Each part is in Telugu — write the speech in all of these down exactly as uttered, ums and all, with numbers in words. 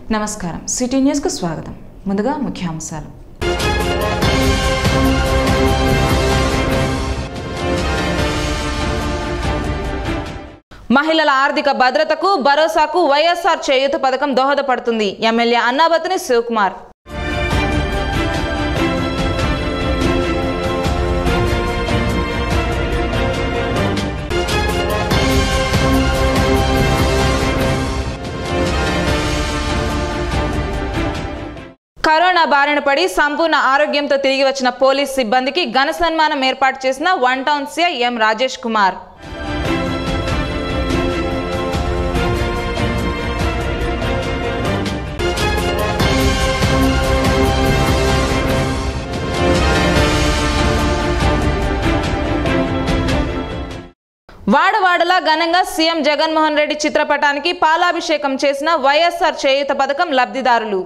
నమస్కారం సిటీ న్యూస్ కు స్వాగతం. ముందుగా ముఖ్యాంశాలు. మహిళల ఆర్థిక భద్రతకు భరోసాకు వైఎస్ఆర్ చేయూత పథకం దోహదపడుతుంది. ఎమ్మెల్యే అన్నాబత్తుని శివకుమార్. కరోనా బారిన పడి సంపూర్ణ ఆరోగ్యంతో తిరిగి వచ్చిన పోలీస్ సిబ్బందికి ఘన సన్మానం ఏర్పాటు చేసిన one town CI M Rajesh Kumar. వాడవాడలా ఘనంగా సీఎం జగన్మోహన్ రెడ్డి చిత్రపటానికి పాలాభిషేకం చేసిన వైఎస్ఆర్ చేయూత పథకం లబ్ధిదారులు.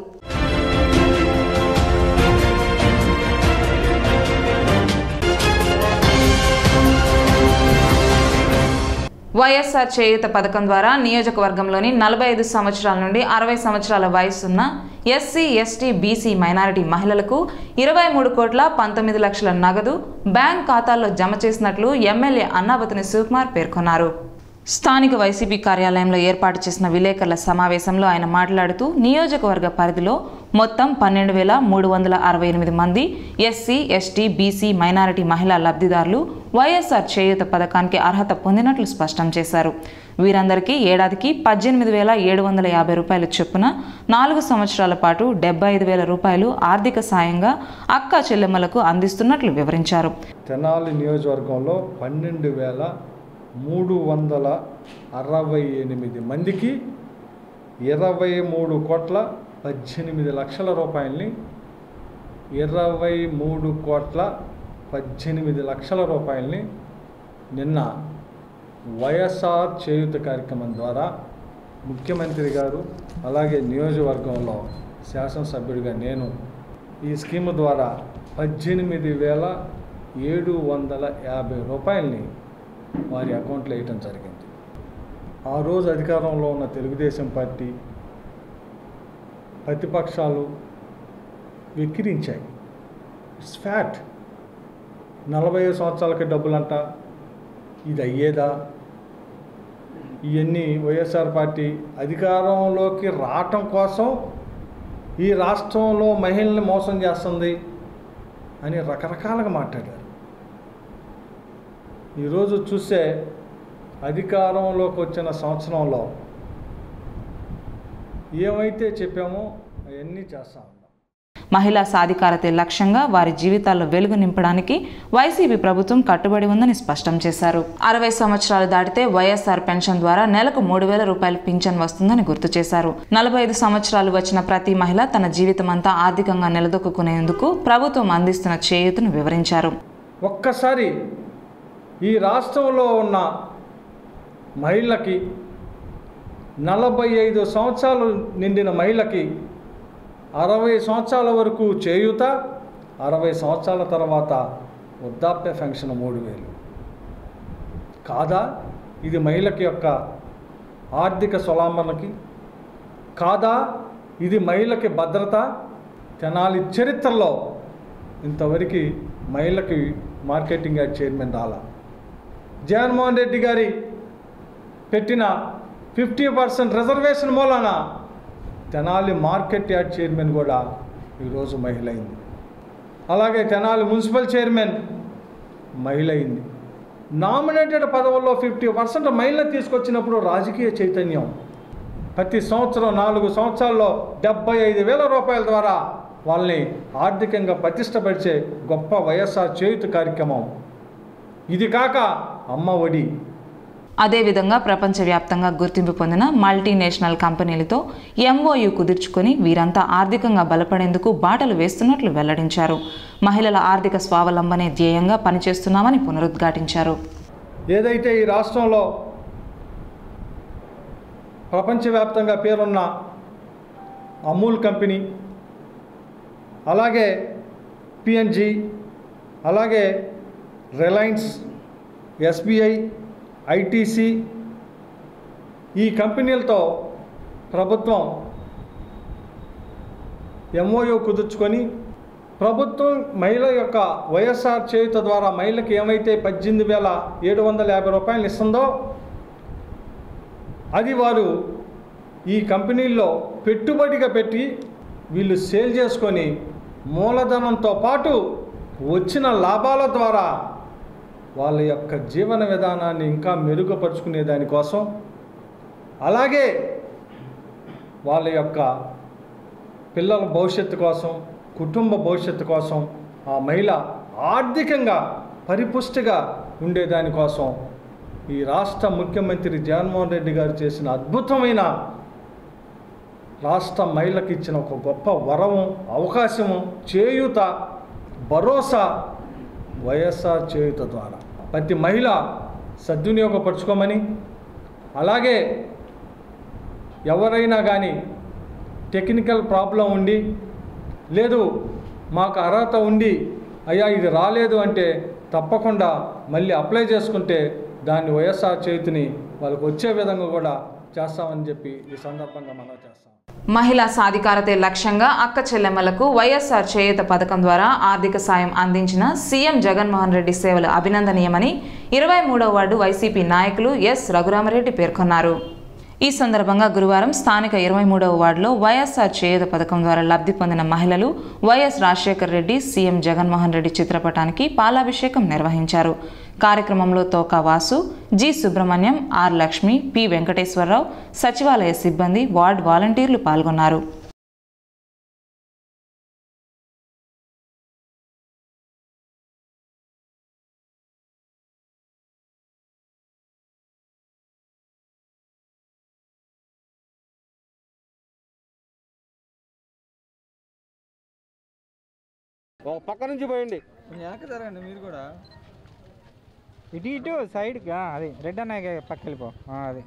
వైఎస్ఆర్ చేయూత పథకం ద్వారా నియోజకవర్గంలోని నలభై ఐదు సంవత్సరాల నుండి అరవై సంవత్సరాల వయసున్న ఎస్సీ ఎస్టీ బీసీ మైనారిటీ మహిళలకు ఇరవై మూడు కోట్ల పంతొమ్మిది లక్షల నగదు బ్యాంక్ ఖాతాల్లో జమ చేసినట్లు ఎమ్మెల్యే అన్నాబత్తుని శివకుమార్ పేర్కొన్నారు. స్థానిక వైసీపీ కార్యాలయంలో ఏర్పాటు చేసిన విలేకరుల సమావేశంలో ఆయన మాట్లాడుతూ నియోజకవర్గ పరిధిలో మొత్తం పన్నెండు వేల మూడు వందల అరవై ఎనిమిది మంది ఎస్సీ ఎస్టీ బీసీ మైనారిటీ మహిళా లబ్ధిదారులు వైఎస్ఆర్ చేయూత పథకానికి అర్హత పొందినట్లు స్పష్టం చేశారు. వీరందరికీ ఏడాదికి పద్దెనిమిది వేల ఏడు వందల యాభై రూపాయల చొప్పున నాలుగు సంవత్సరాల పాటు డెబ్బై ఐదు వేల రూపాయలు ఆర్థిక సాయంగా అక్క చెల్లెమ్మలకు అందిస్తున్నట్లు వివరించారు. తెనాలి నియోజకవర్గంలో పన్నెండు వేల మూడు వందల అరవై ఎనిమిది మందికి ఇరవై మూడు కోట్ల పద్దెనిమిది లక్షల రూపాయలని ఇరవై మూడు కోట్ల పద్దెనిమిది లక్షల రూపాయలని నిన్న వైఎస్ఆర్ చేయూత కార్యక్రమం ద్వారా ముఖ్యమంత్రి గారు అలాగే నియోజకవర్గంలో శాసనసభ్యుడిగా నేను ఈ స్కీము ద్వారా పద్దెనిమిది వేల ఏడు వందల యాభై రూపాయలని వారి అకౌంట్లో వేయటం జరిగింది. ఆ రోజు అధికారంలో ఉన్న తెలుగుదేశం పార్టీ ప్రతిపక్షాలు వెక్కిరించాయి. It's fact. నలభై ఐదు సంవత్సరాలకి డబ్బులంట, ఇది అయ్యేదా? ఇవన్నీ వైఎస్ఆర్ పార్టీ అధికారంలోకి రావటం కోసం ఈ రాష్ట్రంలో మహిళల్ని మోసం చేస్తుంది అని రకరకాలుగా మాట్లాడారు. ఈరోజు చూస్తే అధికారంలోకి వచ్చిన సంవత్సరంలో ఏమైతే చెప్పామో అవన్నీ చేస్తాం. మహిళా సాధికారతే లక్ష్యంగా వారి జీవితాల్లో వెలుగు నింపడానికి వైసీపీ ప్రభుత్వం కట్టుబడి ఉందని స్పష్టం చేశారు. అరవై సంవత్సరాలు దాటితే వైఎస్ఆర్ పెన్షన్ ద్వారా నెలకు మూడు వేల రూపాయల పింఛన్ వస్తుందని గుర్తు చేశారు. నలభై ఐదు సంవత్సరాలు వచ్చిన ప్రతి మహిళ తన జీవితం అంతా ఆర్థికంగా నిలదొక్కునేందుకు ప్రభుత్వం అందిస్తున్న చేయూతను వివరించారు. ఒక్కసారి ఈ రాష్ట్రంలో ఉన్న మహిళకి నలభై ఐదు సంవత్సరాలు నిండిన మహిళకి అరవై సంవత్సరాల వరకు చేయూత, అరవై సంవత్సరాల తర్వాత వృద్ధాప్య పెన్షన్ మూడు వేలు కాదా? ఇది మహిళకి యొక్క ఆర్థిక స్వలంబనకి కాదా? ఇది మహిళకి భద్రత. తెనాలి చరిత్రలో ఇంతవరకు మహిళకి మార్కెటింగ్ యార్డ్ చైర్మన్ రాలా. జగన్మోహన్ రెడ్డి గారి పెట్టిన ఫిఫ్టీ పర్సెంట్ రిజర్వేషన్ మూలాన తెనాలి మార్కెట్ యార్డ్ చైర్మన్ కూడా ఈరోజు మహిళ అయింది. అలాగే తెనాలి మున్సిపల్ చైర్మన్ మహిళ అయింది. నామినేటెడ్ పదవుల్లో ఫిఫ్టీ పర్సెంట్ మహిళలు తీసుకొచ్చినప్పుడు రాజకీయ చైతన్యం ప్రతి సంవత్సరం నాలుగు సంవత్సరాల్లో డెబ్బై ఐదు వేల రూపాయల ద్వారా వాళ్ళని ఆర్థికంగా ప్రతిష్టపరిచే గొప్ప వైఎస్ఆర్ చేయూత కార్యక్రమం. ఇది కాక అమ్మ ఒడి. అదేవిధంగా ప్రపంచవ్యాప్తంగా గుర్తింపు పొందిన మల్టీనేషనల్ కంపెనీలతో ఎంఓయూ కుదుర్చుకొని వీరంతా ఆర్థికంగా బలపడేందుకు బాటలు వేస్తున్నట్లు వెల్లడించారు. మహిళల ఆర్థిక స్వావలంబనే ధ్యేయంగా పనిచేస్తున్నామని పునరుద్ఘాటించారు. ఏదైతే ఈ రాష్ట్రంలో ప్రపంచవ్యాప్తంగా పేరున్న అమూల్ కంపెనీ, అలాగే పిఎన్జి, అలాగే రిలయన్స్, ఎస్బీఐ, ఐటీసీ ఈ కంపెనీలతో ప్రభుత్వం ఎంఓయూ కుదుర్చుకొని ప్రభుత్వం మహిళ యొక్క వైఎస్ఆర్ చేయుత ద్వారా మహిళకి ఏమైతే పద్దెనిమిది వేల ఏడు వందల యాభై రూపాయలు ఇస్తుందో అది వారు ఈ కంపెనీల్లో పెట్టుబడిగా పెట్టి వీళ్ళు సేల్ చేసుకొని మూలధనంతో పాటు వచ్చిన లాభాల ద్వారా వాళ్ళ యొక్క జీవన విధానాన్ని ఇంకా మెరుగుపరుచుకునే దానికోసం అలాగే వాళ్ళ యొక్క పిల్లల భవిష్యత్తు కోసం కుటుంబ భవిష్యత్తు కోసం ఆ మహిళ ఆర్థికంగా పరిపుష్టిగా ఉండేదానికోసం ఈ రాష్ట్ర ముఖ్యమంత్రి జగన్మోహన్ రెడ్డి గారు చేసిన అద్భుతమైన రాష్ట్ర మహిళకి ఇచ్చిన ఒక గొప్ప వరము అవకాశము చేయూత భరోసా వైఎస్ఆర్ చేయూత ద్వారా ప్రతి మహిళ సద్వినియోగపరచుకోమని అలాగే ఎవరైనా కానీ టెక్నికల్ ప్రాబ్లం ఉండి లేదు మాకు అర్హత ఉండి అయ్యా ఇది రాలేదు అంటే తప్పకుండా మళ్ళీ అప్లై చేసుకుంటే దాన్ని వైఎస్ఆర్ చేతిని వాళ్ళకు వచ్చే విధంగా కూడా చేస్తామని చెప్పి ఈ సందర్భంగా మనం చేస్తాం. మహిళా సాధికారతే లక్ష్యంగా అక్క చెల్లెమ్మలకు వైఎస్ఆర్ చేయూత పథకం ద్వారా ఆర్థిక సాయం అందించిన సీఎం జగన్మోహన్ రెడ్డి సేవలు అభినందనీయమని ఇరవై మూడవ వార్డు వైసీపీ నాయకులు ఎస్ రఘురామరెడ్డి పేర్కొన్నారు. ఈ సందర్భంగా గురువారం స్థానిక ఇరవై మూడవ వార్డులో వైఎస్ఆర్ చేయూత పథకం ద్వారా లబ్ధి పొందిన మహిళలు వైఎస్ రాజశేఖర రెడ్డి సీఎం జగన్మోహన్ రెడ్డి చిత్రపటానికి పాలాభిషేకం నిర్వహించారు. కార్యక్రమంలో Toka Vasu, G Subrahmanyam, R Lakshmi, P Venkateswararao, సచివాలయ సిబ్బంది, వార్డు వాలంటీర్లు పాల్గొన్నారు. పక్క నుంచి పోయండి, వెనక్కి జరగండి మీరు కూడా. ఇటు ఇటు సైడ్కి అది రెడ్ అన్న పక్క వెళ్ళిపో. అది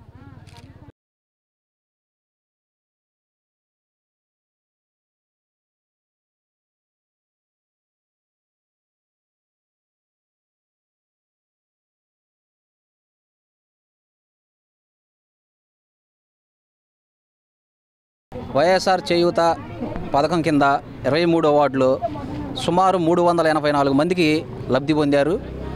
వైఎస్ఆర్ చేయూత పథకం కింద ఇరవై మూడో వార్డులో సుమారు మూడు వందల ఎనభై నాలుగు మందికి లబ్ధి పొందారు.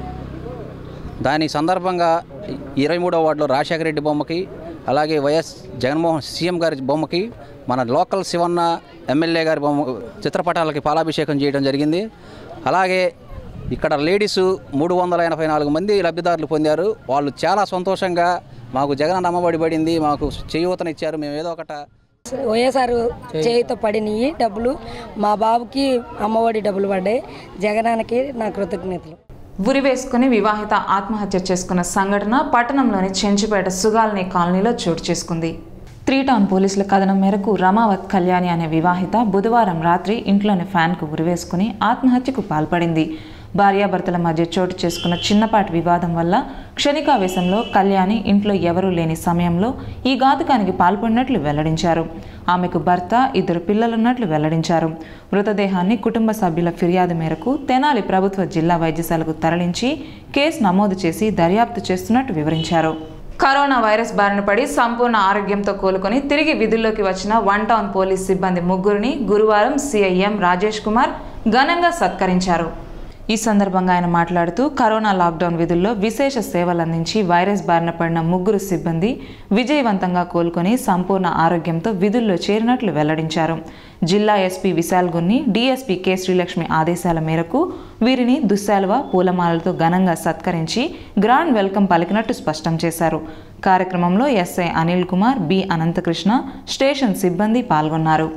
దాని సందర్భంగా ఇరవై మూడో వార్డులో రాజశేఖర రెడ్డి బొమ్మకి అలాగే వైఎస్ జగన్మోహన్ సీఎం గారి బొమ్మకి మన లోకల్ శివన్న ఎమ్మెల్యే గారి బొమ్మ చిత్రపటాలకి పాలాభిషేకం చేయడం జరిగింది. అలాగే ఇక్కడ లేడీసు మూడు వందల ఎనభై నాలుగు మంది లబ్ధిదారులు పొందారు. వాళ్ళు చాలా సంతోషంగా మాకు జగన్ అమ్మఒడి పడింది, మాకు చేయూతనిచ్చారు, మేము ఏదో ఒకట వైఎస్ఆర్ చేయితో పడినవి డబ్బులు మా బాబుకి అమ్మఒడి డబ్బులు పడ్డాయి. జగనానికి నా కృతజ్ఞతలు. ఉరి వేసుకుని వివాహిత ఆత్మహత్య చేసుకున్న సంఘటన పట్టణంలోని చెంచుపేట సుగాల్ని కాలనీలో చోటు చేసుకుంది. త్రీ టౌన్ పోలీసుల కథనం మేరకు రమావత్ కళ్యాణి అనే వివాహిత బుధవారం రాత్రి ఇంట్లోని ఫ్యాన్కు ఉరివేసుకుని ఆత్మహత్యకు పాల్పడింది. భార్యాభర్తల మధ్య చోటు చేసుకున్న చిన్నపాటి వివాదం వల్ల క్షణికావేశంలో కళ్యాణి ఇంట్లో ఎవరూ లేని సమయంలో ఈ ఘాతుకానికి పాల్పడినట్లు వెల్లడించారు. ఆమెకు భర్త, ఇద్దరు పిల్లలున్నట్లు వెల్లడించారు. మృతదేహాన్ని కుటుంబ సభ్యుల ఫిర్యాదు మేరకు తెనాలి ప్రభుత్వ జిల్లా వైద్యశాలకు తరలించి కేసు నమోదు చేసి దర్యాప్తు చేస్తున్నట్టు వివరించారు. కరోనా వైరస్ బారిన పడి సంపూర్ణ ఆరోగ్యంతో కోలుకొని తిరిగి విధుల్లోకి వచ్చిన వన్ టౌన్ పోలీస్ సిబ్బంది ముగ్గురిని గురువారం సిఐఎం రాజేష్ కుమార్ ఘనంగా సత్కరించారు. ఈ సందర్భంగా ఆయన మాట్లాడుతూ కరోనా లాక్డౌన్ విధుల్లో విశేష సేవలు అందించి వైరస్ బారిన పడిన ముగ్గురు సిబ్బంది విజయవంతంగా కోలుకొని సంపూర్ణ ఆరోగ్యంతో విధుల్లో చేరినట్లు వెల్లడించారు. జిల్లా SP Vishal Gunni, DSP K Srilakshmi ఆదేశాల మేరకు వీరిని దుశ్శాలువ, పూలమాలలతో ఘనంగా సత్కరించి గ్రాండ్ వెల్కమ్ పలికినట్టు స్పష్టం చేశారు. కార్యక్రమంలో SI Anil Kumar, B Anantakrishna, station సిబ్బంది పాల్గొన్నారు.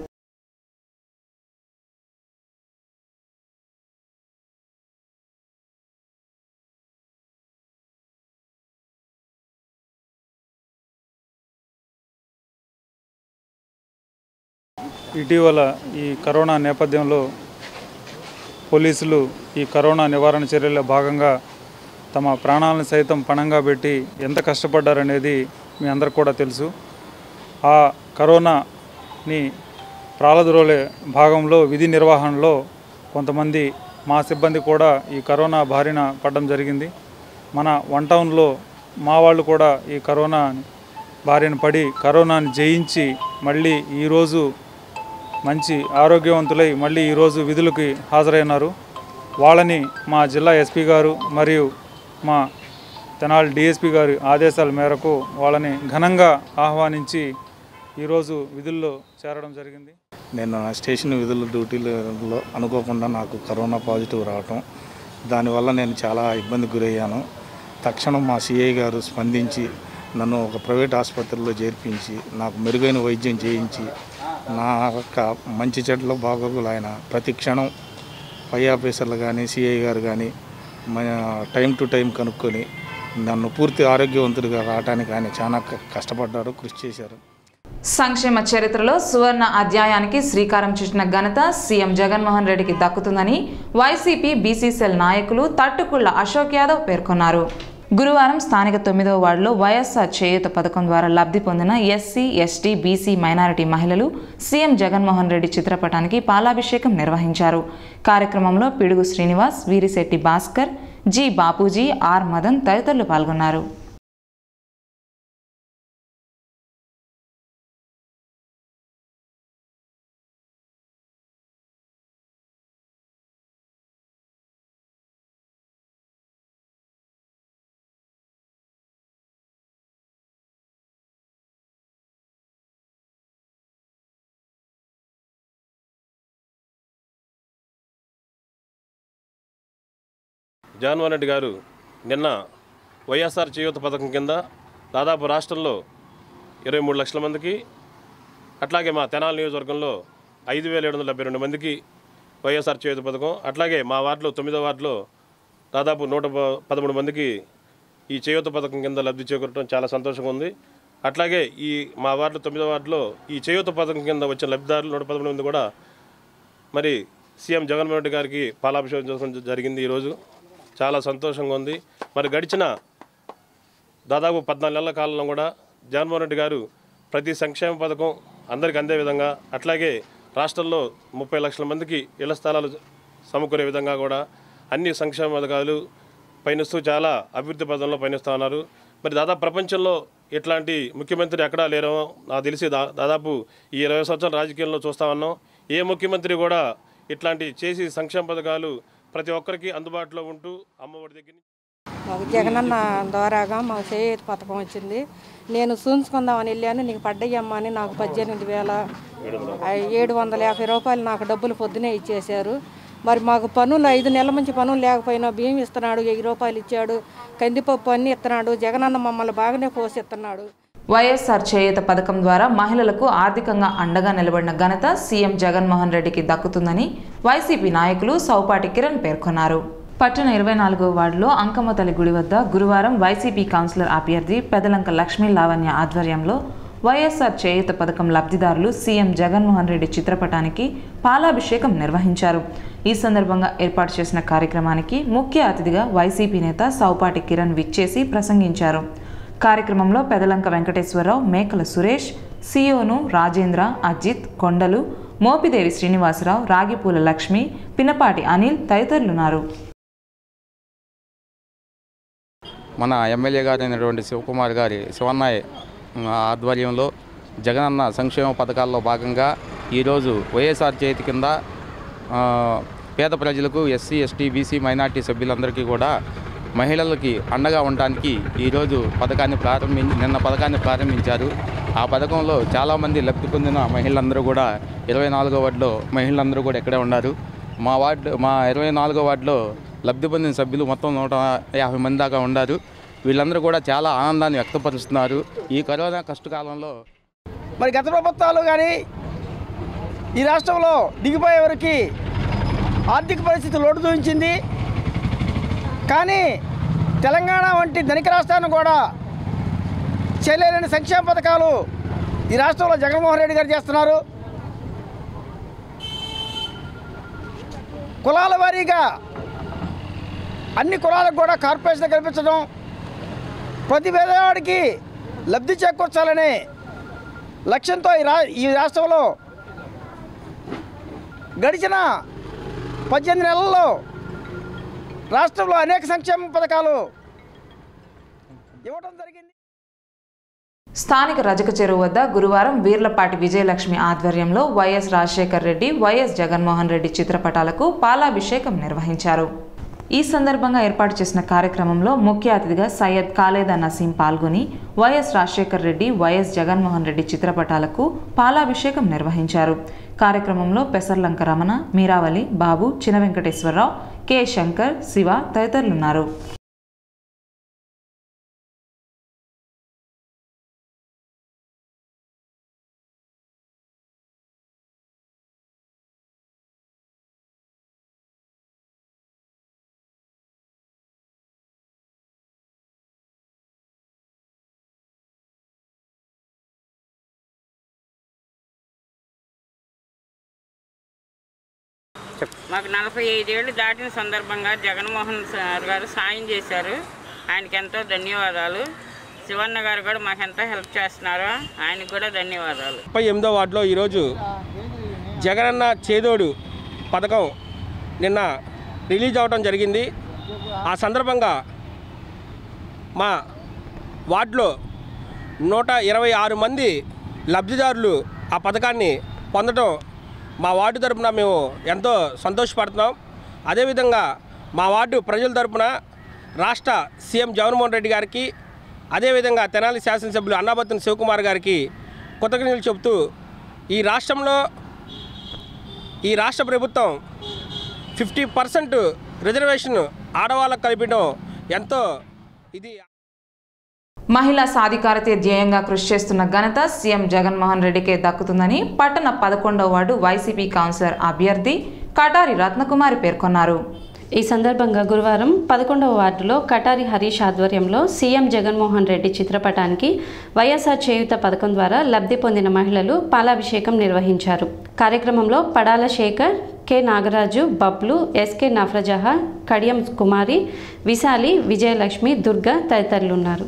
ఇటీవల ఈ కరోనా నేపథ్యంలో పోలీసులు ఈ కరోనా నివారణ చర్యల్లో భాగంగా తమ ప్రాణాలను సైతం పణంగా పెట్టి ఎంత కష్టపడ్డారనేది మీ అందరికి కూడా తెలుసు. ఆ కరోనాని ప్రాలద్రోలే భాగంలో విధి నిర్వహణలో కొంతమంది మా సిబ్బంది కూడా ఈ కరోనా బారిన పడడం జరిగింది. మన వన్ టౌన్లో మా వాళ్ళు కూడా ఈ కరోనా బారిన పడి కరోనాని జయించి మళ్ళీ ఈరోజు మంచి ఆరోగ్యవంతులై మళ్ళీ ఈరోజు విధులకి హాజరైనారు. వాళ్ళని మా జిల్లా ఎస్పీ గారు మరియు మా తెనాలి డిఎస్పీ గారి ఆదేశాల మేరకు వాళ్ళని ఘనంగా ఆహ్వానించి ఈరోజు విధుల్లో చేరడం జరిగింది. నేను స్టేషన్ విధుల డ్యూటీలో అనుకోకుండా నాకు కరోనా పాజిటివ్ రావటం, దానివల్ల నేను చాలా ఇబ్బందికి గురయ్యాను. తక్షణం మా సిఐ గారు స్పందించి నన్ను ఒక ప్రైవేట్ ఆసుపత్రిలో చేర్పించి నాకు మెరుగైన వైద్యం చేయించి నా యొక్క మంచి చెడ్ల బాగోగులు ఆయన ప్రతి క్షణం పై ఆఫీసర్లు కానీ సిఐ గారు కానీ టైం టు టైం కనుక్కొని నన్ను పూర్తి ఆరోగ్యవంతుడిగా రావడానికి ఆయన చాలా కష్టపడ్డారు, కృషి చేశారు. సంక్షేమ చరిత్రలో సువర్ణ అధ్యాయానికి శ్రీకారం చుట్టిన ఘనత సీఎం జగన్మోహన్ రెడ్డికి దక్కుతుందని వైసీపీ బీసీసీఎల్ నాయకులు తట్టుకుళ్ల అశోక్ యాదవ్ పేర్కొన్నారు. గురువారం స్థానిక తొమ్మిదవ వార్డులో వైఎస్ఆర్ చేయూత పథకం ద్వారా లబ్ధి పొందిన ఎస్సీ ఎస్టీ బీసీ మైనారిటీ మహిళలు సీఎం జగన్మోహన్ రెడ్డి చిత్రపటానికి పాలాభిషేకం నిర్వహించారు. కార్యక్రమంలో పిడుగు శ్రీనివాస్, వీరిశెట్టి భాస్కర్, జి బాపూజీ, ఆర్ మదన్ తదితరులు పాల్గొన్నారు. జగన్మోహన్ రెడ్డి గారు నిన్న వైఎస్ఆర్ చేయూత పథకం కింద దాదాపు రాష్ట్రంలో ఇరవై మూడు లక్షల మందికి, అట్లాగే మా తెనాలి నియోజకవర్గంలో ఐదు వేల ఏడు వందల డెబ్బై రెండు మందికి వైఎస్ఆర్ చేయూత పథకం, అట్లాగే మా వార్డులో తొమ్మిదో వార్డులో దాదాపు నూట పదమూడు మందికి ఈ చేయూత పథకం కింద లబ్ధి చేకూరడం చాలా సంతోషంగా ఉంది. అట్లాగే ఈ మా వార్డు తొమ్మిదో వార్డులో ఈ చేయూత పథకం కింద వచ్చిన లబ్ధిదారులు నూట పదమూడు మంది కూడా మరి సీఎం జగన్మోహన్ రెడ్డి గారికి పాలాభిషేకం చేసుకోవడం జరిగింది. ఈరోజు చాలా సంతోషంగా ఉంది. మరి గడిచిన దాదాపు పద్నాలుగు నెలల కాలంలో కూడా జగన్మోహన్ రెడ్డి గారు ప్రతి సంక్షేమ పథకం అందరికీ అందే విధంగా, అట్లాగే రాష్ట్రంలో ముప్పై లక్షల మందికి ఇళ్ల స్థలాలు సమకూరే విధంగా కూడా అన్ని సంక్షేమ పథకాలు పయనిస్తూ చాలా అభివృద్ధి పథంలో పయనిస్తూ ఉన్నారు. మరి దాదాపు ప్రపంచంలో ఇట్లాంటి ముఖ్యమంత్రి ఎక్కడా లేరో నాకు తెలిసి దా దాదాపు ఈ ఇరవై సంవత్సరాల రాజకీయంలో చూస్తూ ఉన్నాం. ఏ ముఖ్యమంత్రి కూడా ఇట్లాంటి చేసి సంక్షేమ పథకాలు ప్రతి ఒక్కరికి అందుబాటులో ఉంటూ అమ్మఒడి దగ్గర మాకు జగనన్న ద్వారాగా మాకు చేయూత పథకం వచ్చింది. నేను చూసుకుందామని వెళ్ళాను, నీకు పడ్డయ్యమ్మ అని నాకు పద్దెనిమిది వేల ఏడు వందల యాభై రూపాయలు నాకు డబ్బులు పొద్దునే ఇచ్చేశారు. మరి మాకు పనులు ఐదు నెలల నుంచి పనులు లేకపోయినా బియ్యం ఇస్తున్నాడు, వెయ్యి రూపాయలు ఇచ్చాడు, కందిపప్పు అన్నీ ఇస్తున్నాడు. జగనన్న మమ్మల్ని బాగానే పోషిస్తున్నాడు. వైఎస్ఆర్ చేయూత పథకం ద్వారా మహిళలకు ఆర్థికంగా అండగా నిలబడిన ఘనత సీఎం జగన్మోహన్ రెడ్డికి దక్కుతుందని వైసీపీ నాయకులు సౌపాటి కిరణ్ పేర్కొన్నారు. పట్టణ ఇరవై నాలుగవ వార్డులో అంకమ్మతల్లి గుడి వద్ద గురువారం వైసీపీ కౌన్సిలర్ అభ్యర్థి పెదలంక లక్ష్మీ లావణ్య ఆధ్వర్యంలో వైఎస్ఆర్ చేయూత పథకం లబ్ధిదారులు సీఎం జగన్మోహన్ రెడ్డి చిత్రపటానికి పాలాభిషేకం నిర్వహించారు. ఈ సందర్భంగా ఏర్పాటు చేసిన కార్యక్రమానికి ముఖ్య అతిథిగా వైసీపీ నేత సౌపాటి కిరణ్ విచ్చేసి ప్రసంగించారు. కార్యక్రమంలో పెదలంక వెంకటేశ్వరరావు, మేకల సురేష్, సియోను రాజేంద్ర, అజిత్, కొండలు, మోపిదేవి శ్రీనివాసరావు, రాగిపూల లక్ష్మి, పినపాటి అనిల్ తదితరులున్నారు. మన ఎమ్మెల్యే గారు అయినటువంటి శివకుమార్ గారి శివన్నయ్య ఆధ్వర్యంలో జగనన్న సంక్షేమ పథకాల్లో భాగంగా ఈరోజు వైఎస్ఆర్ చేతి కింద పేద ప్రజలకు ఎస్సీ ఎస్టీ బీసీ మైనార్టీ సభ్యులందరికీ కూడా మహిళలకి అండగా ఉండడానికి ఈరోజు పథకాన్ని ప్రారంభించి నిన్న పథకాన్ని ప్రారంభించారు. ఆ పథకంలో చాలామంది లబ్ధి పొందిన మహిళలందరూ కూడా ఇరవై నాలుగో వార్డులో మహిళలందరూ కూడా ఇక్కడే ఉన్నారు. మా వార్డు మా ఇరవై నాలుగో వార్డులో లబ్ధి పొందిన సభ్యులు మొత్తం నూట యాభై మంది దాకా ఉన్నారు. వీళ్ళందరూ కూడా చాలా ఆనందాన్ని వ్యక్తపరుస్తున్నారు. ఈ కరోనా కష్టకాలంలో మరి గత ప్రభుత్వాలు కానీ ఈ రాష్ట్రంలో దిగిపోయే వరకు ఆర్థిక పరిస్థితి లోటు చూపించింది. కానీ తెలంగాణ వంటి ధనిక రాష్ట్రాన్ని కూడా చేయలేని సంక్షేమ పథకాలు ఈ రాష్ట్రంలో జగన్మోహన్ రెడ్డి గారు చేస్తున్నారు. కులాల వారీగా అన్ని కులాలకు కూడా కార్పొరేషన్ కల్పించడం, ప్రతి పేదవాడికి లబ్ధి చేకూర్చాలనే లక్ష్యంతో ఈ రా ఈ రాష్ట్రంలో గడిచిన పద్దెనిమిది నెలల్లో రాష్ట్రంలో అనేక సంక్షేమ పథకాలు ఇవ్వడం జరిగింది. స్థానిక రజక చెరువు వద్ద గురువారం వీర్లపాటి విజయలక్ష్మి ఆధ్వర్యంలో వైఎస్ రాజశేఖర్ రెడ్డి, వైఎస్ జగన్మోహన్ రెడ్డి చిత్రపటాలకు పాలాభిషేకం నిర్వహించారు. ఈ సందర్భంగా ఏర్పాటు చేసిన కార్యక్రమంలో ముఖ్య అతిథిగా సయ్యద్ ఖాలేదా నసీం పాల్గొని వైఎస్ రాజశేఖర్ రెడ్డి, వైఎస్ జగన్మోహన్ రెడ్డి చిత్రపటాలకు పాలాభిషేకం నిర్వహించారు. కార్యక్రమంలో పెసర్లంక రమణ, మీరావళి, బాబు, చిన వెంకటేశ్వరరావు, కె శంకర్, శివ తదితరులున్నారు. మాకు నలభై ఐదేళ్ళు దాటిన సందర్భంగా జగన్మోహన్ సార్ గారు సాయం చేశారు. ఆయనకి ఎంతో ధన్యవాదాలు. శివన్న గారు కూడా మాకు ఎంతో హెల్ప్ చేస్తున్నారు. ఆయనకు కూడా ధన్యవాదాలు. ముప్పై ఎనిమిదో వార్డులో ఈరోజు జగనన్న చేదోడు పథకం నిన్న రిలీజ్ అవ్వడం జరిగింది. ఆ సందర్భంగా మా వార్డులో నూట ఇరవై ఆరు మంది లబ్ధిదారులు ఆ పథకాన్ని పొందడం మా వార్డు తరపున మేము ఎంతో సంతోషపడుతున్నాం. అదేవిధంగా మా వార్డు ప్రజల తరపున రాష్ట్ర సీఎం జగన్మోహన్ రెడ్డి గారికి, అదేవిధంగా తెనాలి శాసనసభ్యులు అన్నాబత్తుని శివకుమార్ గారికి కృతజ్ఞతలు చెబుతూ ఈ రాష్ట్రంలో ఈ రాష్ట్ర ప్రభుత్వం ఫిఫ్టీ పర్సెంట్ రిజర్వేషన్ ఆడవాళ్ళకు కల్పించడం ఎంతో ఇది మహిళా సాధికారతే ధ్యేయంగా కృషి చేస్తున్న ఘనత సీఎం జగన్మోహన్ రెడ్డికే దక్కుతుందని పట్టణ పదకొండవ వార్డు వైసీపీ కౌన్సిలర్ అభ్యర్థి కటారి రత్నకుమారి పేర్కొన్నారు. ఈ సందర్భంగా గురువారం పదకొండవ వార్డులో కటారి హరీష్ ఆధ్వర్యంలో సీఎం జగన్మోహన్ రెడ్డి చిత్రపటానికి వైఎస్ఆర్ చేయూత పథకం ద్వారా లబ్ధి పొందిన మహిళలు పాలాభిషేకం నిర్వహించారు. కార్యక్రమంలో పడాల శేఖర్, కె నాగరాజు, బబ్లు, ఎస్కే నఫ్రజహా, కడియం కుమారి, విశాలి, విజయలక్ష్మి, దుర్గా తదితరులున్నారు.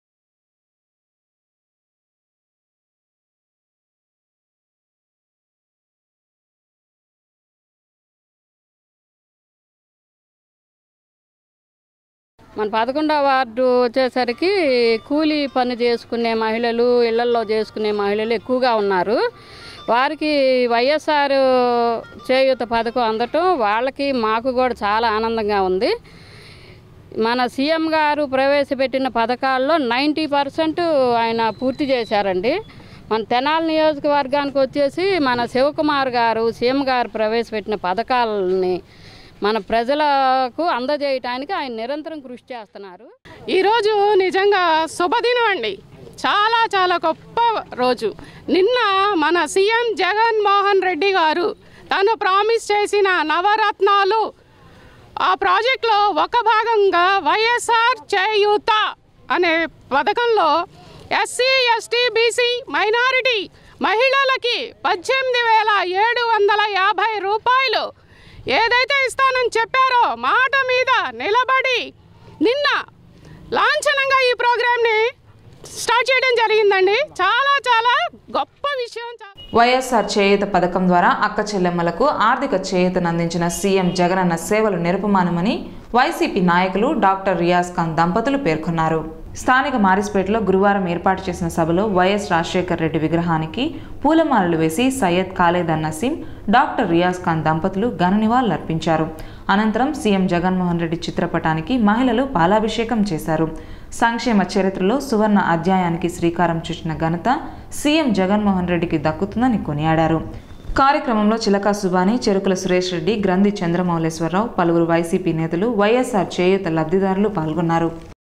మన పదకొండవ వార్డు వచ్చేసరికి కూలీ పని చేసుకునే మహిళలు, ఇళ్లల్లో చేసుకునే మహిళలు ఎక్కువగా ఉన్నారు. వారికి వైఎస్ఆర్ చేయూత పథకం అందటం వాళ్ళకి మాకు కూడా చాలా ఆనందంగా ఉంది. మన సీఎం గారు ప్రవేశపెట్టిన పథకాల్లో నైంటీ పర్సెంట్ ఆయన పూర్తి చేశారండి. మన తెనాలి నియోజకవర్గానికి వచ్చేసి మన శివకుమార్ గారు సీఎం గారు ప్రవేశపెట్టిన పథకాలని మన ప్రజలకు అందజేయటానికి ఆయన నిరంతరం కృషి చేస్తున్నారు. ఈరోజు నిజంగా శుభదినం అండి. చాలా చాలా గొప్ప రోజు. నిన్న మన సీఎం జగన్మోహన్ రెడ్డి గారు తను ప్రామిస్ చేసిన నవరత్నాలు ఆ ప్రాజెక్టులో ఒక భాగంగా వైఎస్ఆర్ చేయూత అనే పథకంలో ఎస్సీ, ఎస్టీ, బీసీ, మైనారిటీ మహిళలకి పద్దెనిమిది వేల ఏడు వందల యాభై రూపాయలు ఏదైతే ఇస్తానని చెప్పారో మాట మీద నిలబడి నిన్న లాంఛనంగా ఈ ప్రోగ్రామ్ని స్టార్ట్ చేయడం జరిగిందండి. చాలా చాలా గొప్ప విషయం. వైఎస్ఆర్ చేయూత పథకం ద్వారా అక్క చెల్లెమ్మలకు ఆర్థిక చేయూతను అందించిన సీఎం జగనన్న సేవలు నిరుపమానమని వైసీపీ నాయకులు డాక్టర్ రియాజ్ ఖాన్ దంపతులు పేర్కొన్నారు. స్థానిక మారిస్పేటలో గురువారం ఏర్పాటు చేసిన సభలో వైఎస్ రాజశేఖర్ రెడ్డి విగ్రహానికి పూలమాలలు వేసి సయ్యద్ ఖాలేదా నసీం, డాక్టర్ రియాజ్ ఖాన్ దంపతులు ఘన నివాళులర్పించారు. అనంతరం సీఎం జగన్మోహన్ రెడ్డి చిత్రపటానికి మహిళలు పాలాభిషేకం చేశారు. సంక్షేమ చరిత్రలో సువర్ణ అధ్యాయానికి శ్రీకారం చుట్టిన ఘనత సీఎం జగన్మోహన్ రెడ్డికి దక్కుతుందని కొనియాడారు. కార్యక్రమంలో చిలకా సుబాని, చెరుకుల సురేష్ రెడ్డి, గ్రంథి చంద్రమౌళేశ్వరరావు, పలువురు వైసీపీ నేతలు, వైఎస్ఆర్ చేయూత లబ్ధిదారులు పాల్గొన్నారు.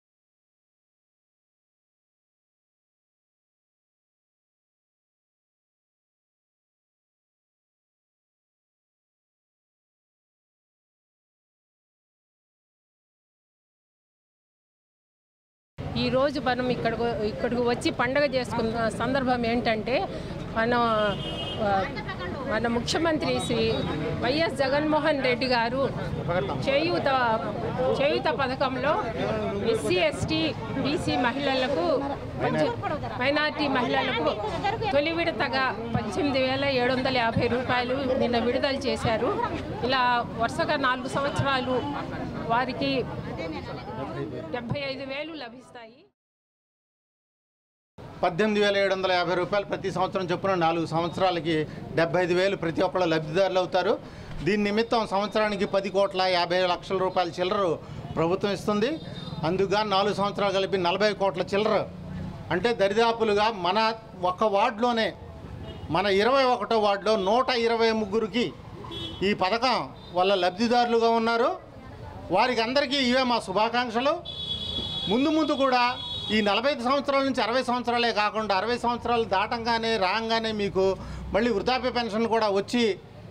ఈరోజు మనం ఇక్కడ ఇక్కడికి వచ్చి పండగ చేసుకున్న సందర్భం ఏంటంటే మన మన ముఖ్యమంత్రి శ్రీ వైఎస్ జగన్మోహన్ రెడ్డి గారు చేయూత చేయూత పథకంలో ఎస్సీ, ఎస్టీ, బీసీ మహిళలకు, మైనార్టీ మహిళలకు తొలి విడతగా పద్దెనిమిది వేల ఏడు వందల యాభై రూపాయలు నిన్న విడుదల చేశారు. ఇలా వరుసగా నాలుగు సంవత్సరాలు వారికి డెబ్బై ఐదు వేలు లభిస్తాయి. పద్దెనిమిది వేల ఏడు వందల యాభై రూపాయలు ప్రతి సంవత్సరం చొప్పున నాలుగు సంవత్సరాలకి డెబ్బై ఐదు వేలు ప్రతి ఒక్కళ్ళు లబ్ధిదారులు అవుతారు. దీని నిమిత్తం సంవత్సరానికి పది కోట్ల యాభై లక్షల రూపాయల చిల్లర ప్రభుత్వం ఇస్తుంది. అందుకు నాలుగు సంవత్సరాలు కలిపి నలభై కోట్ల చిల్లర అంటే దరిదాపులుగా మన ఒక్క వార్డులోనే మన ఇరవై ఒకటో వార్డులో నూట ఇరవై ముగ్గురికి ఈ పథకం వల్ల లబ్ధిదారులుగా ఉన్నారు. వారికి అందరికీ ఇవే మా శుభాకాంక్షలు. ముందు ముందు కూడా ఈ నలభై ఐదు సంవత్సరాల నుంచి అరవై సంవత్సరాలే కాకుండా అరవై సంవత్సరాలు దాటంగానే రాగానే మీకు మళ్ళీ వృద్ధాప్య పెన్షన్ కూడా వచ్చి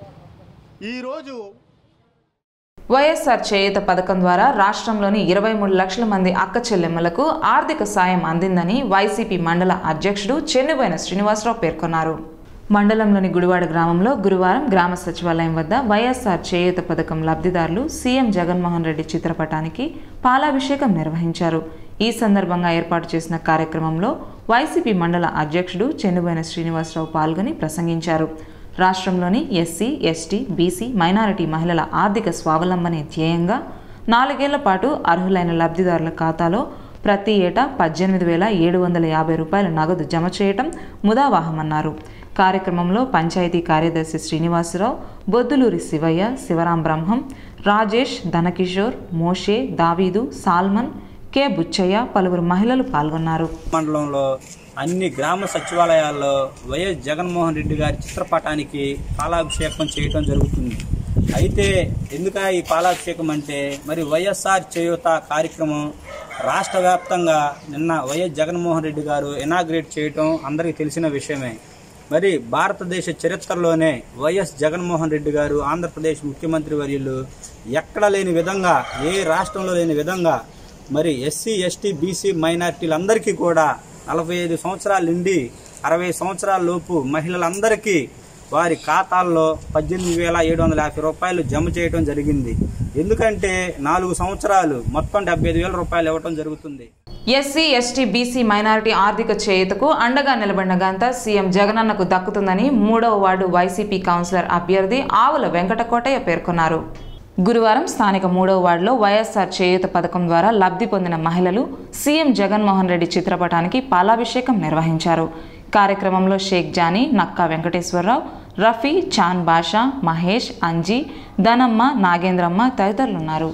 ఈరోజు వైఎస్ఆర్ చేయూత పథకం ద్వారా రాష్ట్రంలోని ఇరవై మూడు లక్షల మంది అక్క చెల్లెమ్మలకు ఆర్థిక సాయం అందిందని వైసీపీ మండల అధ్యక్షుడు చెన్నుబోయిన శ్రీనివాసరావు పేర్కొన్నారు. మండలంలోని గుడివాడ గ్రామంలో గురువారం గ్రామ సచివాలయం వద్ద వైఎస్ఆర్ చేయూత పథకం లబ్ధిదారులు సీఎం జగన్మోహన్ రెడ్డి చిత్రపటానికి పాలాభిషేకం నిర్వహించారు. ఈ సందర్భంగా ఏర్పాటు చేసిన కార్యక్రమంలో వైసీపీ మండల అధ్యక్షుడు చెన్నుబోయిన శ్రీనివాసరావు పాల్గొని ప్రసంగించారు. రాష్ట్రంలోని ఎస్సీ, ఎస్టీ, బీసీ, మైనారిటీ మహిళల ఆర్థిక స్వావలంబనే ధ్యేయంగా నాలుగేళ్ల పాటు అర్హులైన లబ్ధిదారుల ఖాతాలో ప్రతి ఏటా పద్దెనిమిది వేల ఏడు వందల యాభై రూపాయల నగదు జమ చేయటం ముదావాహమన్నారు. కార్యక్రమంలో పంచాయతీ కార్యదర్శి శ్రీనివాసరావు, బొద్దులూరి శివయ్య, శివరాం బ్రహ్మం, రాజేష్, ధనకిషోర్, మోషే, దావీదు, సాల్మన్, కె బుచ్చయ్య, పలువురు మహిళలు పాల్గొన్నారు. మండలంలో అన్ని గ్రామ సచివాలయాల్లో వైఎస్ జగన్మోహన్ రెడ్డి గారి చిత్రపటానికి పాలాభిషేకం చేయడం జరుగుతుంది. అయితే ఎందుక ఈ పాలాభిషేకం అంటే మరి వైఎస్ఆర్ చేయూత కార్యక్రమం రాష్ట్ర వ్యాప్తంగా నిన్న వైఎస్ జగన్మోహన్ రెడ్డి గారు ఇనాగ్రేట్ చేయటం అందరికీ తెలిసిన విషయమే. మరి భారతదేశ చరిత్రలోనే వైఎస్ జగన్మోహన్ రెడ్డి గారు ఆంధ్రప్రదేశ్ ముఖ్యమంత్రి వర్యులు ఎక్కడ లేని విధంగా, ఏ రాష్ట్రంలో లేని విధంగా మరి ఎస్సీ, ఎస్టీ, బీసీ మైనార్టీలందరికీ కూడా నలభై ఐదు సంవత్సరాల నుండి అరవై సంవత్సరాల లోపు మహిళలందరికీ వారి ఖాతాల్లో పద్దెనిమిది వేల ఏడు వందల యాభై రూపాయలు జమ చేయడం జరిగింది. ఎందుకంటే నాలుగు సంవత్సరాలు మొత్తం డెబ్బై ఐదు వేల రూపాయలు ఇవ్వడం జరుగుతుంది. ఎస్సీ, ఎస్టీ, బీసీ మైనారిటీ ఆర్థిక చేయూతకు అండగా నిలబడిన ఘనత సీఎం జగనన్నకు దక్కుతుందని మూడవ వార్డు వైసీపీ కౌన్సిలర్ అభ్యర్థి ఆవుల వెంకటకోటయ్య పేర్కొన్నారు. గురువారం స్థానిక మూడవ వార్డులో వైఎస్ఆర్ చేయూత పథకం ద్వారా లబ్ధి పొందిన మహిళలు సీఎం జగన్మోహన్ రెడ్డి చిత్రపటానికి పాలాభిషేకం నిర్వహించారు. కార్యక్రమంలో షేక్ జానీ, నక్కా వెంకటేశ్వరరావు, రఫీ, చాన్ బాషా, మహేష్, అంజీ, ధనమ్మ, నాగేంద్రమ్మ తదితరులున్నారు.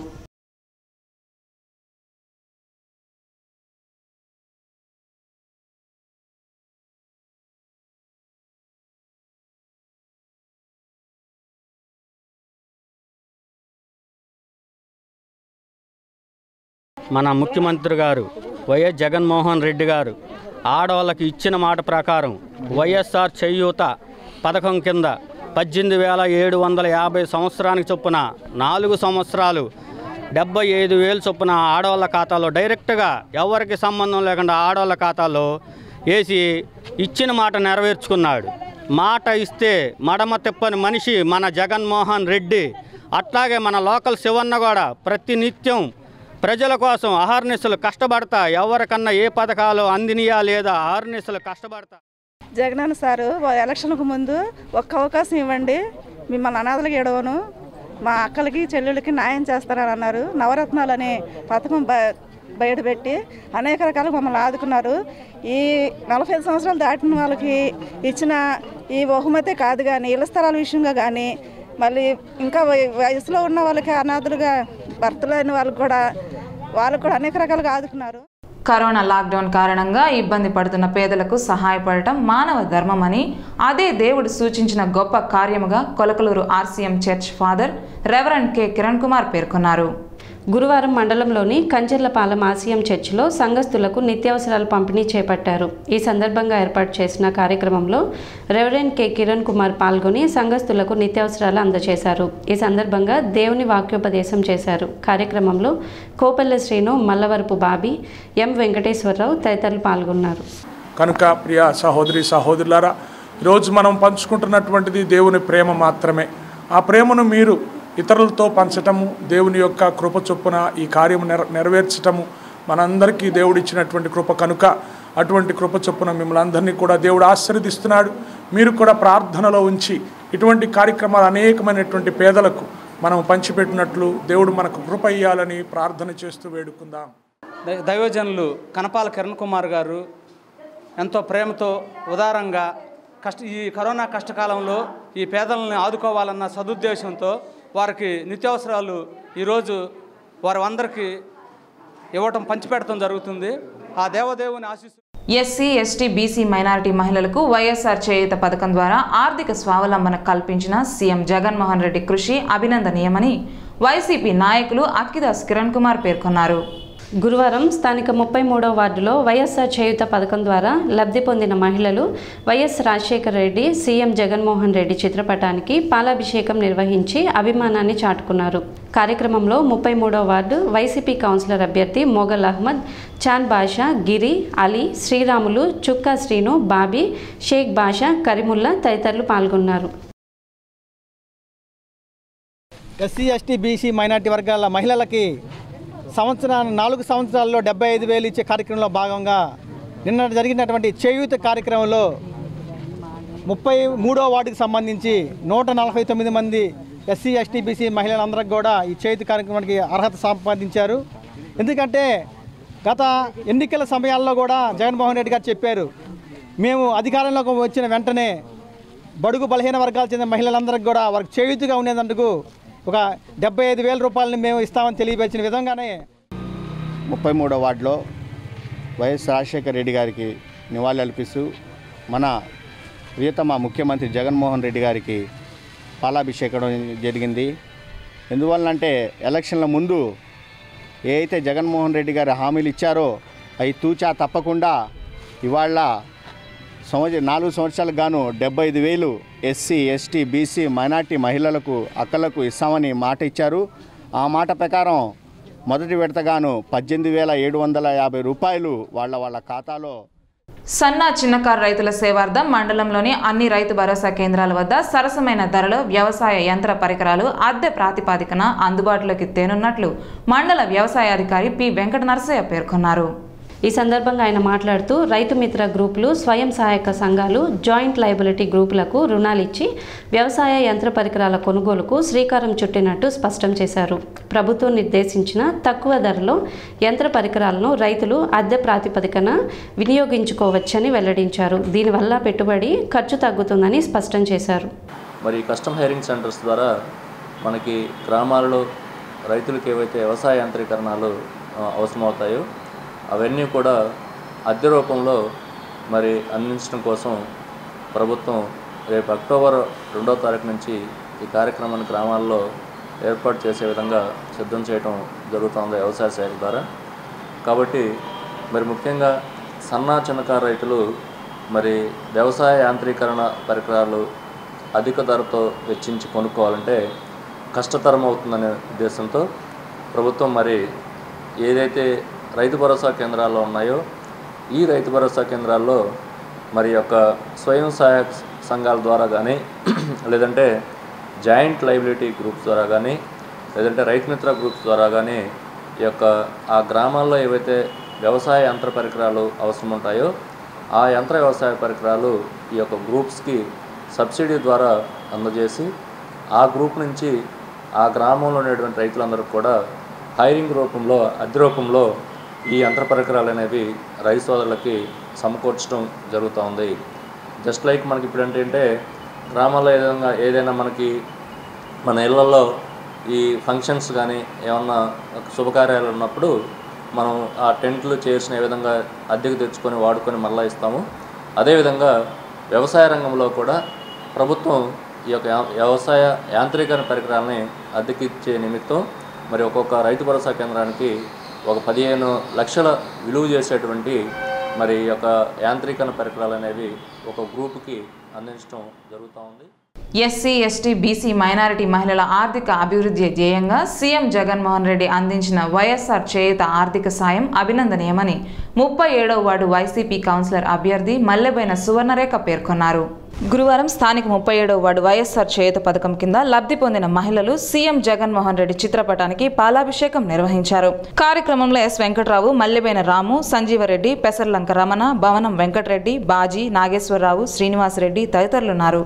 మన ముఖ్యమంత్రి గారు వైఎస్ జగన్మోహన్ రెడ్డి గారు ఆడవాళ్ళకి ఇచ్చిన మాట ప్రకారం వైఎస్ఆర్ చేయూత పథకం కింద పద్దెనిమిది వేల ఏడు వందల యాభై సంవత్సరానికి చొప్పున నాలుగు సంవత్సరాలు డెబ్బై ఐదు వేలు చొప్పున ఆడవాళ్ళ ఖాతాలో డైరెక్ట్గా ఎవరికి సంబంధం లేకుండా ఆడవాళ్ళ ఖాతాలో వేసి ఇచ్చిన మాట నెరవేర్చుకున్నాడు. మాట ఇస్తే మడమ తిప్పని మనిషి మన జగన్మోహన్ రెడ్డి. అట్లాగే మన లోకల్ శివన్న కూడా ప్రతినిత్యం ప్రజల కోసం అహర్నిశలు కష్టపడతా ఎవరికన్నా ఏ పథకాలు అందినయా లేదా అహర్నిశలు కష్టపడతా. జగనన్న సారు ఎలక్షన్కు ముందు ఒక్క అవకాశం ఇవ్వండి, మిమ్మల్ని అనాథలకు ఎడవను, మా అక్కలకి చెల్లెళ్ళకి న్యాయం చేస్తారని అన్నారు. నవరత్నాలు అనే పథకం బ బయటపెట్టి అనేక రకాలు మమ్మల్ని ఆదుకున్నారు. ఈ నలభై ఐదు సంవత్సరాలు దాటిన వాళ్ళకి ఇచ్చిన ఈ బహుమతి కాదు కానీ ఇళ్ల స్థలాల విషయంగా కానీ మళ్ళీ ఇంకా వయసులో ఉన్న వాళ్ళకి అనాథలుగా భర్తలు అయిన వాళ్ళకి కూడా వాళ్ళకు కూడా అనేక రకాలుగా ఆదుకున్నారు. కరోనా లాక్డౌన్ కారణంగా ఇబ్బంది పడుతున్న పేదలకు సహాయపడటం మానవ ధర్మమని, అదే దేవుడు సూచించిన గొప్ప కార్యముగా Kolakaluru RCM church father reverend K Kiran Kumar పేర్కొన్నారు. గురువారం మండలంలోని కంచెర్లపాలెం ఆర్సీఎం చర్చిలో సంఘస్థులకు నిత్యావసరాలు పంపిణీ చేపట్టారు. ఈ సందర్భంగా ఏర్పాటు చేసిన కార్యక్రమంలో రెవరెండ్ కె కిరణ్ కుమార్ పాల్గొని సంఘస్థులకు నిత్యావసరాలు అందజేశారు. ఈ సందర్భంగా దేవుని వాక్యోపదేశం చేశారు. కార్యక్రమంలో కోపల్లె శ్రీను, మల్లవరపు బాబీ, ఎం వెంకటేశ్వరరావు తదితరులు పాల్గొన్నారు. కనుక ప్రియ సహోదరి సహోదరులారా, ఈరోజు మనం పంచుకుంటున్నటువంటిది దేవుని ప్రేమ మాత్రమే. ఆ ప్రేమను మీరు ఇతరులతో పంచటము, దేవుని యొక్క కృప చొప్పున ఈ కార్యం నెర నెరవేర్చటము మనందరికీ దేవుడిచ్చినటువంటి కృప. కనుక అటువంటి కృప చొప్పున మిమ్మల్ని అందరినీ కూడా దేవుడు ఆశీర్వదిస్తున్నాడు. మీరు కూడా ప్రార్థనలో ఉంచి ఇటువంటి కార్యక్రమాలు అనేకమైనటువంటి పేదలకు మనం పంచిపెట్టినట్లు దేవుడు మనకు కృప ఇయ్యాలని ప్రార్థన చేస్తూ వేడుకుందాం. దైవజనులు కనపాల కిరణ్ కుమార్ గారు ఎంతో ప్రేమతో ఉదారంగా కష్ట ఈ కరోనా కష్టకాలంలో ఈ పేదలను ఆదుకోవాలన్న సదుద్దేశంతో వారికి నిత్యావసరాలు ఈరోజు వారి అందరికీ ఇవ్వటం పంచిపెట్టడం జరుగుతుంది. ఆ దేవదేవుని ఆశీస్సు. ఎస్సీ ఎస్టీ బీసీ మైనారిటీ మహిళలకు వైఎస్ఆర్ చేయూత పథకం ద్వారా ఆర్థిక స్వావలంబన కల్పించిన సీఎం జగన్మోహన్ రెడ్డి కృషి అభినందనీయమని వైసీపీ నాయకులు అక్కిదాస్ కిరణ్ కుమార్ పేర్కొన్నారు. గురువారం స్థానిక ముప్పై మూడవ వార్డులో వైఎస్ఆర్ చేయూత పథకం ద్వారా లబ్ధి పొందిన మహిళలు వైఎస్ రాజశేఖర రెడ్డి, సీఎం జగన్మోహన్ రెడ్డి చిత్రపటానికి పాలాభిషేకం నిర్వహించి అభిమానాన్ని చాటుకున్నారు. కార్యక్రమంలో ముప్పై మూడవ వార్డు వైసీపీ కౌన్సిలర్ అభ్యర్థి మొగల్ అహ్మద్, చాన్ బాషా, గిరి, అలీ, శ్రీరాములు, చుక్కా శ్రీను, బాబీ, షేక్ బాషా, కరీముల్లా తదితరులు పాల్గొన్నారు. ఎస్సీ ఎస్టీ బీసీ మైనార్టీ వర్గాల మహిళలకి సంవత్సరాన్ని నాలుగు సంవత్సరాల్లో డెబ్బై ఐదు వేలు ఇచ్చే కార్యక్రమంలో భాగంగా నిన్న జరిగినటువంటి చేయూత కార్యక్రమంలో ముప్పై మూడో వార్డుకు సంబంధించి నూట నలభై తొమ్మిది మంది ఎస్సీ ఎస్టీ బీసీ మహిళలందరికీ కూడా ఈ చేయూత కార్యక్రమానికి అర్హత సంపాదించారు. ఎందుకంటే గత ఎన్నికల సమయాల్లో కూడా జగన్మోహన్ రెడ్డి గారు చెప్పారు, మేము అధికారంలోకి వచ్చిన వెంటనే బడుగు బలహీన వర్గాలు చెందిన మహిళలందరికీ కూడా వారికి చేయూతగా ఉండేందుకు ఒక డెబ్బై ఐదు వేల రూపాయలని మేము ఇస్తామని తెలియపరిచిన విధంగానే ముప్పై మూడో వార్డులో వైఎస్ రాజశేఖర రెడ్డి గారికి నివాళులు అర్పిస్తూ మన ప్రియతమ ముఖ్యమంత్రి జగన్మోహన్ రెడ్డి గారికి పాలాభిషేకం జరిగింది. ఎందువల్లంటే ఎలక్షన్ల ముందు ఏ అయితే జగన్మోహన్ రెడ్డి గారు హామీలు ఇచ్చారో అవి తూచా తప్పకుండా ఇవాళ సంవత్సరం నాలుగు సంవత్సరాలకు గాను డెబ్బై ఐదు వేలు ఎస్సీ ఎస్టీ బీసీ మైనార్టీ మహిళలకు అక్కలకు ఇస్తామని మాట ఇచ్చారు. ఆ మాట ప్రకారం మొదటి విడతగాను పద్దెనిమిది వేల ఏడు వందల యాభై రూపాయలు వాళ్ళ వాళ్ళ ఖాతాలో. సన్న చిన్నకారు రైతుల సేవార్థం మండలంలోని అన్ని రైతు భరోసా కేంద్రాల వద్ద సరసమైన ధరలో వ్యవసాయ యంత్ర పరికరాలు అద్దె ప్రాతిపాదికన అందుబాటులోకి తేనున్నట్లు మండల వ్యవసాయాధికారి పి వెంకట నరసయ్య పేర్కొన్నారు. ఈ సందర్భంగా ఆయన మాట్లాడుతూ రైతు మిత్ర గ్రూపులు, స్వయం సహాయక సంఘాలు, జాయింట్ లయబిలిటీ గ్రూపులకు రుణాలిచ్చి వ్యవసాయ యంత్ర పరికరాల కొనుగోలుకు శ్రీకారం చుట్టినట్టు స్పష్టం చేశారు. ప్రభుత్వం నిర్దేశించిన తక్కువ ధరలో యంత్ర పరికరాలను రైతులు అద్దె ప్రాతిపదికన వినియోగించుకోవచ్చని వెల్లడించారు. దీనివల్ల పెట్టుబడి ఖర్చు తగ్గుతుందని స్పష్టం చేశారు. మరి కస్టమ్ హైరింగ్ సెంటర్స్ ద్వారా మనకి గ్రామాలలో రైతులకు ఏవైతే వ్యవసాయ యంత్రీకరణలు అవసరమవుతాయో అవన్నీ కూడా అద్దె రూపంలో మరి అందించడం కోసం ప్రభుత్వం రేపు అక్టోబర్ రెండో తారీఖు నుంచి ఈ కార్యక్రమాన్ని గ్రామాల్లో ఏర్పాటు చేసే విధంగా సిద్ధం చేయడం జరుగుతుంది వ్యవసాయ శాఖ ద్వారా. కాబట్టి మరి ముఖ్యంగా సన్న చిన్నకారు రైతులు మరి వ్యవసాయ యాంత్రీకరణ పరికరాలు అధిక ధరతో వెచ్చించి కొనుక్కోవాలంటే కష్టతరం అవుతుందనే ఉద్దేశంతో ప్రభుత్వం మరి ఏదైతే రైతు భరోసా కేంద్రాల్లో ఉన్నాయో ఈ రైతు భరోసా కేంద్రాల్లో మరి యొక్క స్వయం సహాయక సంఘాల ద్వారా కానీ లేదంటే జాయింట్ లయబిలిటీ గ్రూప్స్ ద్వారా కానీ లేదంటే రైతు మిత్ర గ్రూప్స్ ద్వారా కానీ ఈ యొక్క ఆ గ్రామాల్లో ఏవైతే వ్యవసాయ యంత్ర పరికరాలు అవసరం ఉంటాయో ఆ యంత్ర వ్యవసాయ పరికరాలు ఈ యొక్క గ్రూప్స్కి సబ్సిడీ ద్వారా అందజేసి ఆ గ్రూప్ నుంచి ఆ గ్రామంలో ఉండేటువంటి రైతులందరూ కూడా హైరింగ్ రూపంలో అద్దె రూపంలో ఈ యంత్ర పరికరాలు అనేవి రైతు సోదరులకి సమకూర్చడం జరుగుతూ ఉంది. జస్ట్ లైక్ మనకి ఇప్పుడు ఏంటంటే గ్రామాల్లో ఏదైనా ఏదైనా మనకి మన ఇళ్లలో ఈ ఫంక్షన్స్ కానీ ఏమన్నా శుభకార్యాలు ఉన్నప్పుడు మనం ఆ టెంట్లు చేసిన విధంగా అద్దెకు తెచ్చుకొని వాడుకొని మళ్ళీ ఇస్తాము. అదేవిధంగా వ్యవసాయ రంగంలో కూడా ప్రభుత్వం ఈ యొక్క వ్యవసాయ యాంత్రీకరణ పరికరాలని అద్దెకిచ్చే నిమిత్తం మరి ఒక్కొక్క రైతు భరోసా కేంద్రానికి ఒక పదిహేను లక్షల విలువ చేసేటువంటి మరి యొక్క యాంత్రీకరణ పరికరాలు అనేవి ఒక గ్రూప్కి అందించడం జరుగుతూ ఉంది. ఎస్సీ ఎస్టీ బీసీ మైనారిటీ మహిళల ఆర్థిక అభివృద్ధి ధ్యేయంగా సీఎం జగన్మోహన్ రెడ్డి అందించిన వైఎస్ఆర్ చేయూత ఆర్థిక సాయం అభినందనీయమని ముప్పై ఏడవ వార్డు వైసీపీ కౌన్సిలర్ అభ్యర్థి మల్లెబోయిన సువర్ణరేఖ పేర్కొన్నారు. గురువారం స్థానిక ముప్పై ఏడవ వార్డు వైఎస్ఆర్ చేయూత పథకం కింద లబ్ధి పొందిన మహిళలు సీఎం జగన్మోహన్ రెడ్డి చిత్రపటానికి పాలాభిషేకం నిర్వహించారు. కార్యక్రమంలో ఎస్ వెంకట్రావు, మల్లెబైన రాము, సంజీవరెడ్డి, పెసర్లంక రమణ, భవనం వెంకటరెడ్డి, బాజీ, నాగేశ్వరరావు, శ్రీనివాసరెడ్డి తదితరులున్నారు.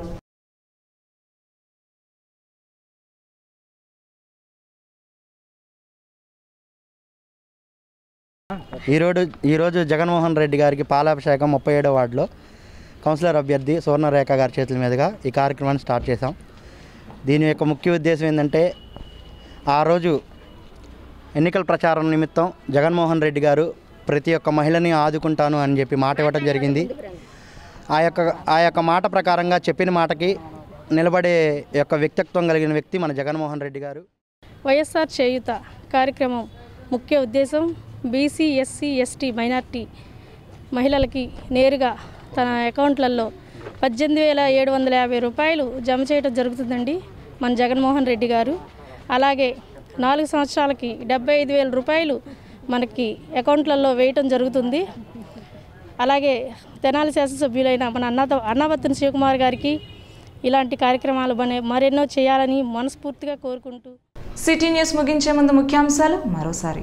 ఈరోజు ఈరోజు జగన్మోహన్ రెడ్డి గారికి పాలాభిషేకం ముప్పై ఏడో వార్డులో కౌన్సిలర్ అభ్యర్థి సువర్ణరేఖ గారి చేతుల మీదుగా ఈ కార్యక్రమాన్ని స్టార్ట్ చేశాం. దీని యొక్క ముఖ్య ఉద్దేశం ఏంటంటే, ఆ రోజు ఎన్నికల ప్రచారం నిమిత్తం జగన్మోహన్ రెడ్డి గారు ప్రతి ఒక్క మహిళని ఆదుకుంటాను అని చెప్పి మాట ఇవ్వడం జరిగింది. ఆ యొక్క ఆ యొక్క మాట ప్రకారంగా చెప్పిన మాటకి నిలబడే యొక్క వ్యక్తిత్వం కలిగిన వ్యక్తి మన జగన్మోహన్ రెడ్డి గారు. వైఎస్ఆర్ చేయూత కార్యక్రమం ముఖ్య ఉద్దేశం బీసీ, ఎస్సీ, ఎస్టీ, మైనార్టీ మహిళలకి నేరుగా తన అకౌంట్లలో పద్దెనిమిది వేల ఏడు వందల యాభై రూపాయలు జమ చేయడం జరుగుతుందండి మన జగన్మోహన్ రెడ్డి గారు. అలాగే నాలుగు సంవత్సరాలకి డెబ్బై ఐదు వేల రూపాయలు మనకి అకౌంట్లలో వేయటం జరుగుతుంది. అలాగే తెనాలి శాసనసభ్యులైన మన అన్న అన్నాబత్తుని శివకుమార్ గారికి ఇలాంటి కార్యక్రమాలు మరెన్నో చేయాలని మనస్ఫూర్తిగా కోరుకుంటూ సిటీ న్యూస్ ముగించే ముందు ముఖ్యాంశాలు మరోసారి.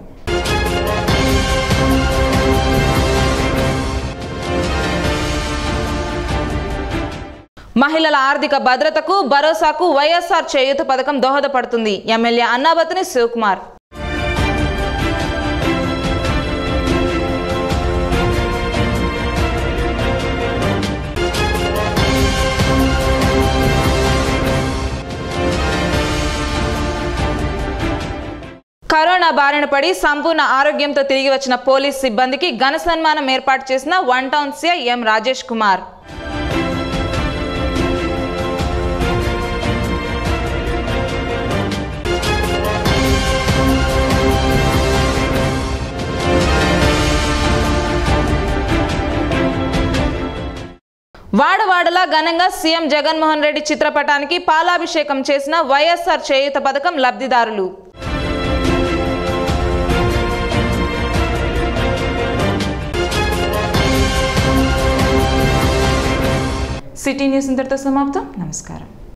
మహిళల ఆర్థిక భద్రతకు భరోసాకు వైఎస్ఆర్ చేయూత పథకం దోహదపడుతుంది. ఎమ్మెల్యే అన్నాబత్తుని శివకుమార్. కరోనా బారిన పడి సంపూర్ణ ఆరోగ్యంతో తిరిగి వచ్చిన పోలీస్ సిబ్బందికి ఘన సన్మానం ఏర్పాటు చేసిన one town CI M Rajesh Kumar. వాడవాడలా ఘనంగా సీఎం జగన్మోహన్ రెడ్డి చిత్రపటానికి పాలాభిషేకం చేసిన వైఎస్ఆర్ చేయూత పథకం లబ్ధిదారులు. సిటీ న్యూస్ ఇంతటితో సమాప్తం. నమస్కారం.